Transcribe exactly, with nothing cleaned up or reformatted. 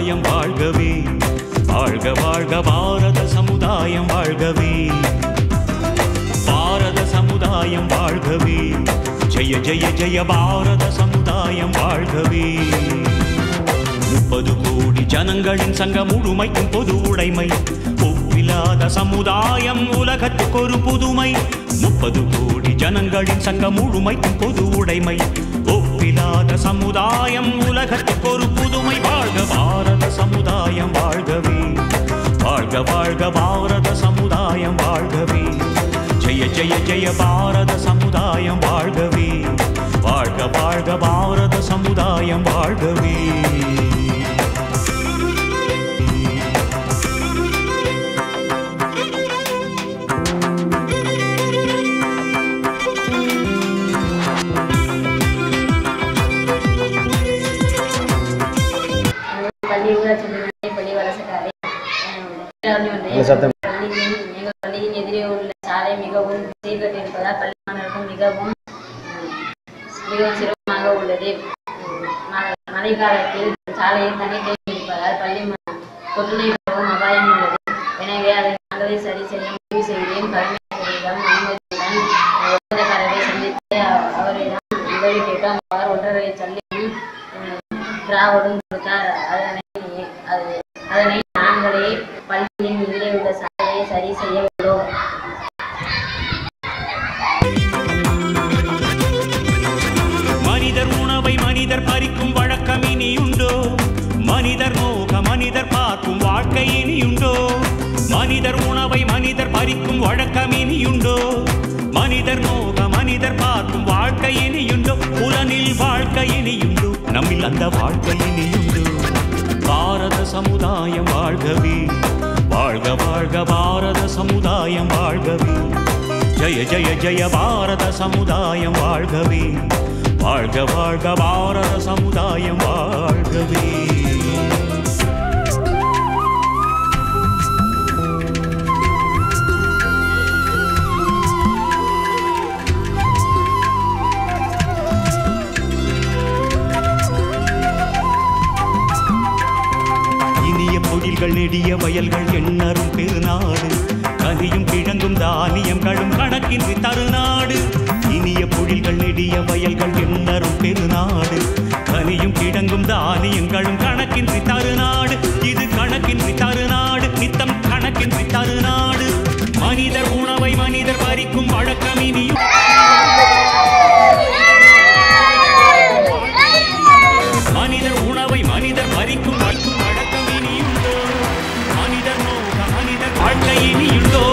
சமுதாயம் வாழ்கவே வாழ்க வாழ்க பாரத சமுதாயம் வாழ்கவே பாரத சமுதாயம் வாழ்கவே ஜெய ஜெய ஜெய பாரத சமுதாயம் வாழ்கவே முப்பது கோடி ஜனங்களின் சங்கம் முழுமைக்கும் பொது உடைமை ஒப்பில்லாத சமுதாயம் உலகத்துக்கு ஒரு புதுமை முப்பது கோடி ஜனங்களின் சங்கம் முழுமைக்கும் பொது உடைமை ஒப்பில்லாத சமுதாயம் உலகத்துக்கு ஒரு புதுமை வாழ்க பாரத சமுதாயம் வாழ்கவே வாழ்க வாழ்க பாரத சமுதாயம் வாழ்கவே ஜெய ஜெய ஜெய பாரத சமுதாயம் வாழ்கவே வாழ்க வாழ்க பாரத சமுதாயம் வாழ்கவே பள்ளியின் எதிரே உள்ள சாலை மிகவும் சீர்கட்டிருப்பதால் பள்ளி மாணவர்களுக்கும் மிகவும் மிகவும் சிரமமாக உள்ளது. மழை காலத்தில் சாலையை தண்ணீர் இருப்பதால் பள்ளி தொற்றுநோய் பரவும் அபாயம் உள்ளது. எனவே அதை நாங்களே சரி செய்ய முடிவு செய்தேன். தலைமையிடம் அனுமதியுடன் ஒப்பந்தக்காரரை சந்தித்து அவரிடம் உதவி கேட்டோம். அவர் ஒன்றரை சல்லியும் திராவிடம் கொடுத்தார். அதனை அதனை நாங்களே பள்ளியின் எதிரே உள்ள சாலையை சரி செய்ய உள்ளோம். மனிதர் உணவை மனிதர் பறிக்கும் வழக்கம் இனியுண்டோ? மனிதர் நோக மனிதர் பார்க்கும் வாழ்க்கை இனியுண்டோ? மனிதர் உணவை மனிதர் பறிக்கும் வழக்கம் இனியுண்டோ? மனிதர் நோக மனிதர் பார்க்கும் வாழ்க்கை இனியுண்டோ? புலனில் வாழ்க்கை இனியுண்டோ? நம்மில் அந்த வாழ்க்கை இனியுண்டோ? பாரத சமுதாயம் வாழ்கவே வாழ்க வாழ்க பாரத சமுதாயம் வாழ்கவே ஜெய ஜெய ஜெய பாரத சமுதாயம் வாழ்கவே வாழ்க வாழ்க பாரத சமுதாயம் வாழ்கவே பொழில்கள் நெடிய வயல்கள் எண்ணரும் பெருநாடு கனியும் கிழங்கும் தானியங்களும் கணக்கின்றி தருநாடு இனிய பொழில்கள் நெடிய வயல்கள் எண்ணரும் பெருநாடு கனியும் கிழங்கும் தானியங்களும் கணக்கின்றி தருநாடு இது கணக்கின்றி தருநாடு நித்தம் கணக்கின்றி தருநாடு மனிதர் உணவை மனிதர் பறிக்கும் வழக்கம் இனியும் மனிதர் உணவை மனிதர் பறிக்கும் வழக்கம் வாழ்க்கை இனியுண்டோ?